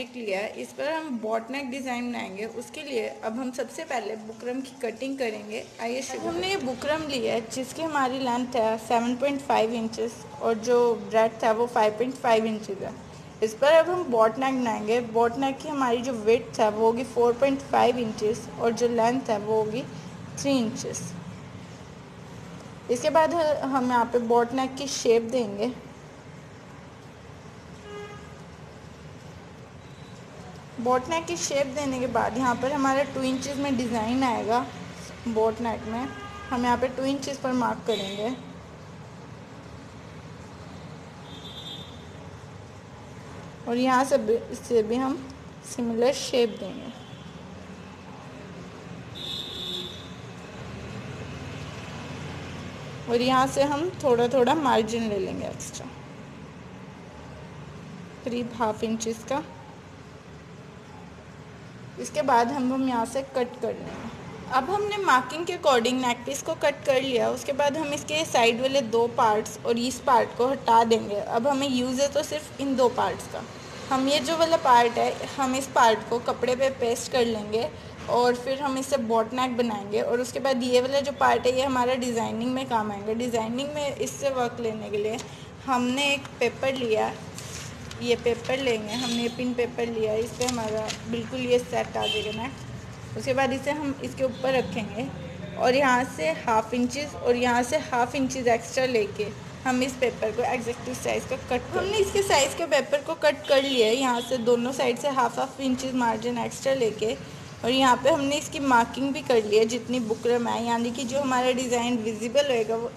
Fabric लिया है, इस पर हम बोटनेक डिज़ाइन बनाएंगे। उसके लिए अब हम सबसे पहले बुकरम की कटिंग करेंगे। आइए शुरू। हमने ये बुकरम लिया है जिसकी हमारी लेंथ है 7.5 इंचेस और जो ब्रेड्थ है वो 5.5 इंचेस है। इस पर अब हम बोटनेक बनाएंगे। बोटनेक की हमारी जो विड्थ है वो होगी 4.5 इंचेस और जो लेंथ है वो होगी 3 इंचेस। इसके बाद हम यहाँ पे बोटनेक की शेप देंगे। बोटनेक की शेप देने के बाद यहाँ पर हमारा 2 इंचेस में डिज़ाइन आएगा। बोटनेक में हम यहाँ पे 2 इंचेस पर मार्क करेंगे और यहाँ से भी हम सिमिलर शेप देंगे। और यहाँ से हम थोड़ा थोड़ा मार्जिन ले लेंगे एक्स्ट्रा, करीब ½ इंचेस का। इसके बाद हम यहाँ से कट कर लेंगे। अब हमने मार्किंग के अकॉर्डिंग नेक पीस को कट कर लिया। उसके बाद हम इसके साइड वाले 2 पार्ट्स और इस पार्ट को हटा देंगे। अब हमें यूज़ है तो सिर्फ इन 2 पार्ट्स का। हम ये जो वाला पार्ट है, हम इस पार्ट को कपड़े पे पेस्ट कर लेंगे और फिर हम इससे बॉट नेक बनाएंगे। और उसके बाद ये वाला जो पार्ट है ये हमारा डिज़ाइनिंग में काम आएगा। डिज़ाइनिंग में इससे वर्क लेने के लिए हमने एक पेपर लिया, ये पेपर लेंगे, हमने पिन पेपर लिया, इस पर हमारा बिल्कुल ये सेट आ जाएगा नेक। उसके बाद इसे हम इसके ऊपर रखेंगे और यहाँ से ½ इंचेस और यहाँ से ½ इंचेस एक्स्ट्रा लेके हम इस पेपर को एग्जैक्टली साइज़ का कट कर। हमने इसके साइज़ के पेपर को कट कर लिया है। यहाँ से दोनों साइड से ½ इंचेस मार्जिन एक्स्ट्रा लेके और यहाँ पे हमने इसकी मार्किंग भी कर ली है जितनी बुकरम है, यानी कि जो हमारा डिज़ाइन विजिबल होएगा वो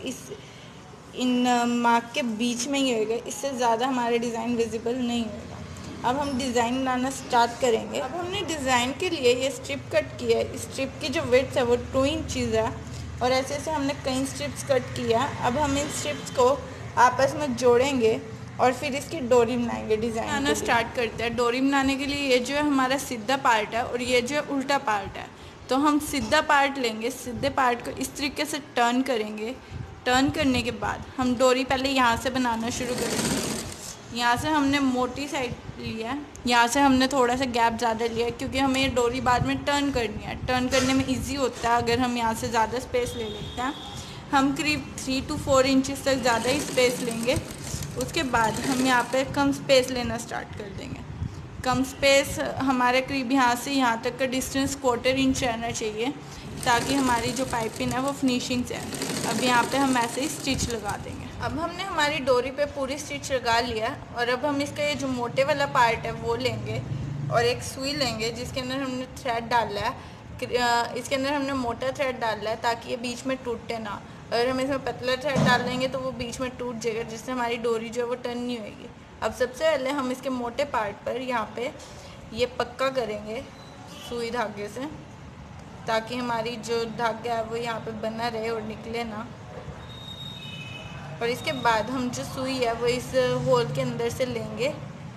इन मार्क के बीच में ही होएगा, इससे ज़्यादा हमारा डिज़ाइन विजिबल नहीं होएगा। अब हम डिज़ाइन बनाना स्टार्ट करेंगे। अब हमने डिज़ाइन के लिए ये स्ट्रिप कट किया है। स्ट्रिप की जो विड्थ है वो 2 इंचेस है और ऐसे ऐसे हमने कई स्ट्रिप्स कट किया। अब हम इन स्ट्रिप्स को आपस में जोड़ेंगे और फिर इसकी डोरी बनाएंगे। डिज़ाइन बनाना स्टार्ट करते हैं। डोरी बनाने के लिए ये जो है हमारा सीधा पार्ट है और ये जो है उल्टा पार्ट है। तो हम सीधा पार्ट लेंगे, सीधे पार्ट को इस तरीके से टर्न करेंगे। टर्न करने के बाद हम डोरी पहले यहाँ से बनाना शुरू करेंगे। यहाँ से हमने मोटी साइड लिया है, यहाँ से हमने थोड़ा सा गैप ज़्यादा लिया है क्योंकि हमें ये डोरी बाद में टर्न करनी है। टर्न करने में इजी होता है अगर हम यहाँ से ज़्यादा स्पेस ले लेते हैं। हम करीब 3 to 4 इंचेस तक ज़्यादा ही स्पेस लेंगे। उसके बाद हम यहाँ पे कम स्पेस लेना स्टार्ट कर देंगे। कम स्पेस हमारे करीब यहाँ से यहाँ तक का डिस्टेंस 1/4 इंच रहना चाहिए ताकि हमारी जो पाइपिंग है वो फिनिशिंग से है। अब यहाँ पे हम ऐसे ही स्टिच लगा देंगे। अब हमने हमारी डोरी पे पूरी स्टिच लगा लिया और अब हम इसका ये जो मोटे वाला पार्ट है वो लेंगे और एक सुई लेंगे जिसके अंदर हमने थ्रेड डाला है। इसके अंदर हमने मोटा थ्रेड डाला है ताकि ये बीच में टूटे ना। अगर हम इसमें पतला थ्रेड डाल देंगे तो वो बीच में टूट जाएगा जिससे हमारी डोरी जो है वो टर्न नहीं होएगी। अब सबसे पहले हम इसके मोटे पार्ट पर यहाँ पे ये पक्का करेंगे सुई धागे से ताकि हमारी जो धागा है वो यहाँ पे बना रहे और निकले ना। और इसके बाद हम जो सुई है वो इस होल के अंदर से लेंगे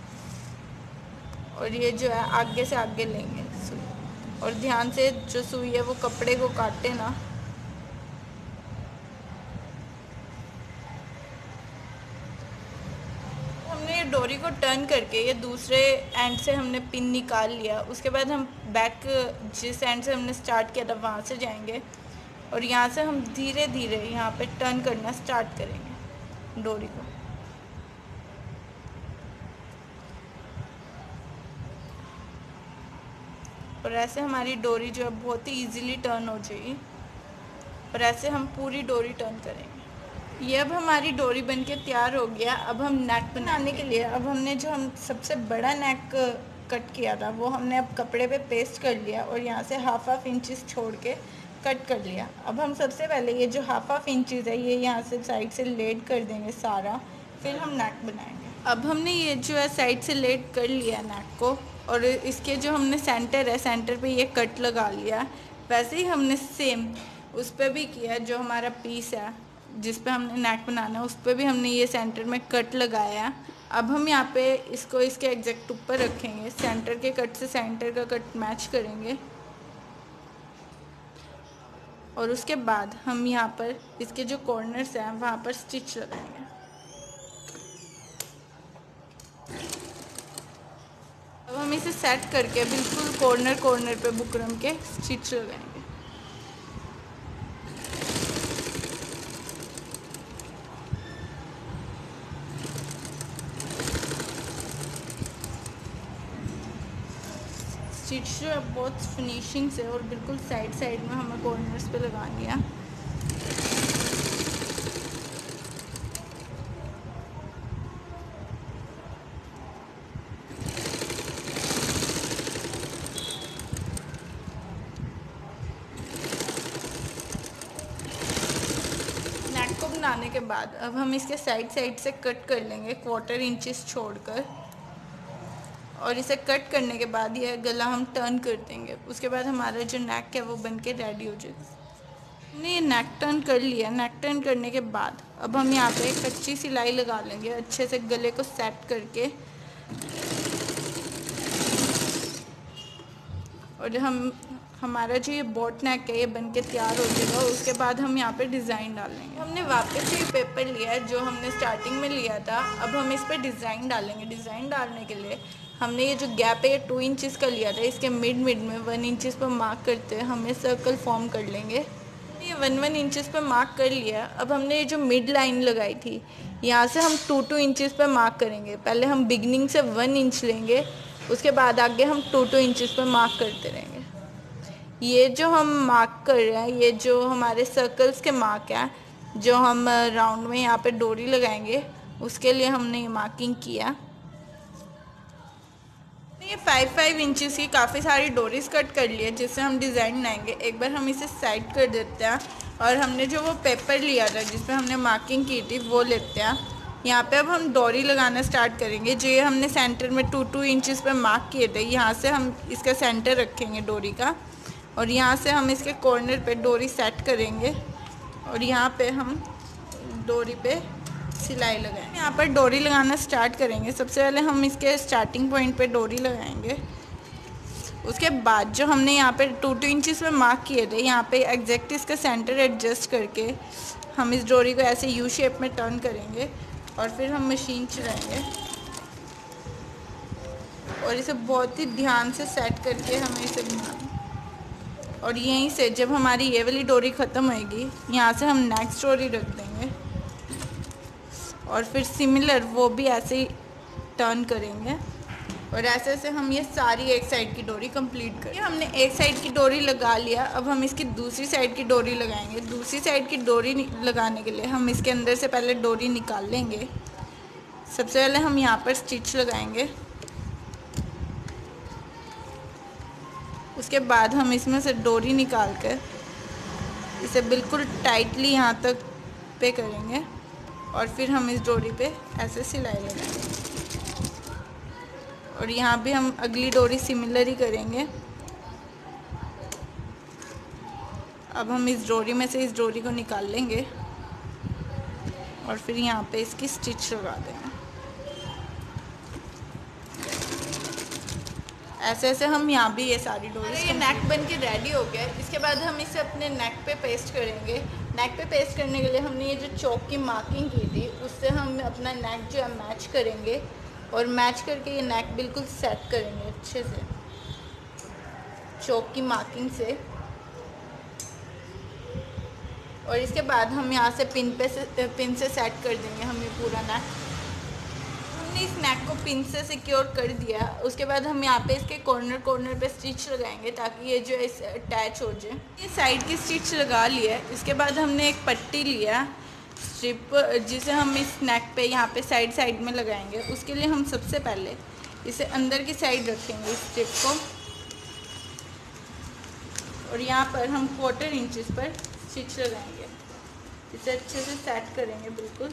और ये जो है आगे से आगे लेंगे सुई। और ध्यान से जो सुई है वो कपड़े को काटे ना। हमने डोरी को टर्न करके ये दूसरे एंड से हमने पिन निकाल लिया। उसके बाद हम बैक जिस एंड से हमने स्टार्ट किया था वहाँ से जाएंगे और यहाँ से हम धीरे धीरे यहाँ पे टर्न करना स्टार्ट करेंगे डोरी को। और ऐसे हमारी डोरी जो है बहुत ही इजीली टर्न हो जाएगी और ऐसे हम पूरी डोरी टर्न करेंगे। ये अब हमारी डोरी बनके तैयार हो गया। अब हम नेक बनाने के लिए अब हमने जो हम सबसे बड़ा नेक कट किया था वो हमने अब कपड़े पे पेस्ट कर लिया और यहाँ से ½ इंचेस छोड़ के कट कर लिया। अब हम सबसे पहले ये जो ½ इंचेस है ये यहाँ से साइड से लेड कर देंगे सारा, फिर हम नेक बनाएंगे। अब हमने ये जो है साइड से लेड कर लिया नेक को और इसके जो हमने सेंटर है सेंटर पे ये कट लगा लिया। वैसे ही हमने सेम उस पर भी किया, जो हमारा पीस है जिस पे हमने नेक बनाना है उस पर भी हमने ये सेंटर में कट लगाया है। अब हम यहाँ पे इसको इसके एग्जैक्ट ऊपर रखेंगे, सेंटर के कट से सेंटर का कट मैच करेंगे और उसके बाद हम यहाँ पर इसके जो कॉर्नर्स हैं वहाँ पर स्टिच लगाएंगे। अब हम हम इसे सेट करके बिल्कुल कॉर्नर कॉर्नर पे बुकरम के स्टिच लगाएंगे। स्टिच जो है बहुत फिनिशिंग से और बिल्कुल साइड साइड में हमें कॉर्नर्स पे लगानी है। नेक को बनाने के बाद अब हम इसके साइड साइड से कट कर लेंगे 1/4 इंचेस छोड़कर, और इसे कट करने के बाद यह गला हम टर्न कर देंगे। उसके बाद हमारा जो नेक है वो बन के रेडी हो जाएगा। हमने ये नेक टर्न कर लिया। नेक टर्न करने के बाद अब हम यहाँ पे कच्ची सिलाई लगा लेंगे अच्छे से गले को सेट करके, और हमारा जो ये बोट नेक है ये बन के तैयार हो जाएगा। उसके बाद हम यहाँ पे डिज़ाइन डाल लेंगे। हमने वापस से ये पेपर लिया है जो हमने स्टार्टिंग में लिया था। अब हम इस पर डिज़ाइन डालेंगे। डिज़ाइन डालने के लिए हमने ये जो गैप है ये 2 इंचेस का लिया था। इसके मिड में 1 इंचेस पर मार्क करते हैं हम ये सर्कल फॉर्म कर लेंगे। ये 1 इंचेस पर मार्क कर लिया। अब हमने ये जो मिड लाइन लगाई थी यहाँ से हम 2 इंचेस पर मार्क करेंगे। पहले हम बिगनिंग से 1 इंच लेंगे, उसके बाद आगे हम 2 इंचेस पर मार्क करते रहेंगे। ये जो हम मार्क कर रहे हैं ये जो हमारे सर्कल्स के मार्क हैं, जो हम राउंड में यहाँ पे डोरी लगाएंगे उसके लिए हमने ये मार्किंग किया। ये 5 इंचेस की काफ़ी सारी डोरीज कट कर लिए जिससे हम डिज़ाइन बनाएंगे। एक बार हम इसे साइड कर देते हैं और हमने जो वो पेपर लिया था जिस पे हमने मार्किंग की थी वो लेते हैं। यहाँ पे अब हम डोरी लगाना स्टार्ट करेंगे। जो ये हमने सेंटर में 2 इंचेस पे मार्क किए थे यहाँ से हम इसका सेंटर रखेंगे डोरी का, और यहाँ से हम इसके कॉर्नर पे डोरी सेट करेंगे और यहाँ पे हम डोरी पे सिलाई लगाएंगे। यहाँ पर डोरी लगाना स्टार्ट करेंगे। सबसे पहले हम इसके स्टार्टिंग पॉइंट पे डोरी लगाएंगे। उसके बाद जो हमने यहाँ पे 2 इंचेस में मार्क किए थे यहाँ पे एग्जैक्ट इसका सेंटर एडजस्ट करके हम इस डोरी को ऐसे यू शेप में टर्न करेंगे और फिर हम मशीन चलाएंगे और इसे बहुत ही ध्यान से सेट करके हमें इसे बनाना। और यहीं से जब हमारी ये वाली डोरी ख़त्म होएगी यहाँ से हम नेक्स्ट डोरी रख देंगे और फिर सिमिलर वो भी ऐसे ही टर्न करेंगे और ऐसे ऐसे हम ये सारी एक साइड की डोरी कंप्लीट करेंगे। हमने एक साइड की डोरी लगा लिया। अब हम इसकी दूसरी साइड की डोरी लगाएंगे। दूसरी साइड की डोरी लगाने के लिए हम इसके अंदर से पहले डोरी निकाल लेंगे। सबसे पहले हम यहाँ पर स्टिच लगाएंगे। उसके बाद हम इसमें से डोरी निकाल कर इसे बिल्कुल टाइटली यहाँ तक पे करेंगे और फिर हम इस डोरी पे ऐसे सिलाई लगाएंगे और यहाँ भी हम अगली डोरी सिमिलर ही करेंगे। अब हम इस डोरी में से इस डोरी को निकाल लेंगे और फिर यहाँ पे इसकी स्टिच लगा देंगे। ऐसे ऐसे हम यहाँ भी ये सारी डोरी। ये नेक बन के रेडी हो गया। इसके बाद हम इसे अपने नेक पे पेस्ट करेंगे। नेक पे पेस्ट करने के लिए हमने ये जो चौक की मार्किंग की थी उससे हम अपना नेक जो है मैच करेंगे और मैच करके ये नेक बिल्कुल सेट करेंगे अच्छे से चौक की मार्किंग से। और इसके बाद हम यहाँ से पिन से सेट कर देंगे हम ये पूरा नेक। हमने इस नेक को पिन से सिक्योर कर दिया। उसके बाद हम यहाँ पे इसके कॉर्नर पे स्टिच लगाएंगे ताकि ये जो है इसे अटैच हो जाए। ये साइड की स्टिच लगा लिया है। इसके बाद हमने एक पट्टी लिया स्ट्रिप जिसे हम इस नेक पे यहाँ पे साइड में लगाएंगे। उसके लिए हम सबसे पहले इसे अंदर की साइड रखेंगे इस स्ट्रिप को और यहाँ पर हम 1/4 इंचेस पर स्टिच लगाएंगे। इसे अच्छे से सेट करेंगे बिल्कुल।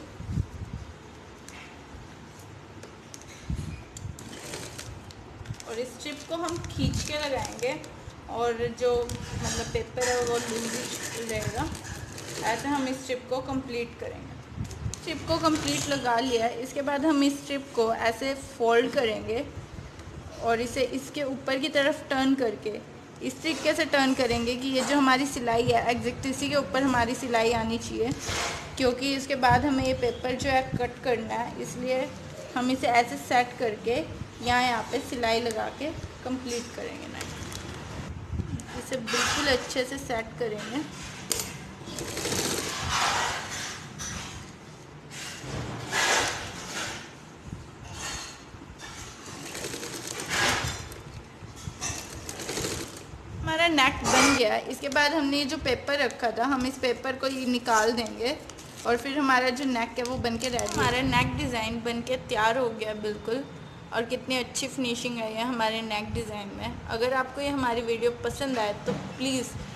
और इस स्ट्रिप को हम खींच के लगाएंगे और जो मतलब पेपर है वो लूज रहेगा। ऐसे हम इस स्ट्रिप को कंप्लीट करेंगे। स्ट्रिप को कंप्लीट लगा लिया है। इसके बाद हम इस स्ट्रिप को ऐसे फोल्ड करेंगे और इसे इसके ऊपर की तरफ टर्न करके इस तरीके से टर्न करेंगे कि ये जो हमारी सिलाई है एग्जैक्ट इसी के ऊपर हमारी सिलाई आनी चाहिए, क्योंकि इसके बाद हमें ये पेपर जो है कट करना है। इसलिए हम इसे ऐसे सेट करके यहाँ पे सिलाई लगा के कंप्लीट करेंगे नेक। इसे बिल्कुल अच्छे से सेट करेंगे। हमारा नेक बन गया। इसके बाद हमने ये जो पेपर रखा था, हम इस पेपर को ये निकाल देंगे और फिर हमारा जो नेक है वो बन के रेडी। हमारा नेक डिज़ाइन बन के तैयार हो गया बिल्कुल। और कितनी अच्छी फिनिशिंग आई है हमारे नेक डिज़ाइन में। अगर आपको ये हमारी वीडियो पसंद आए तो प्लीज़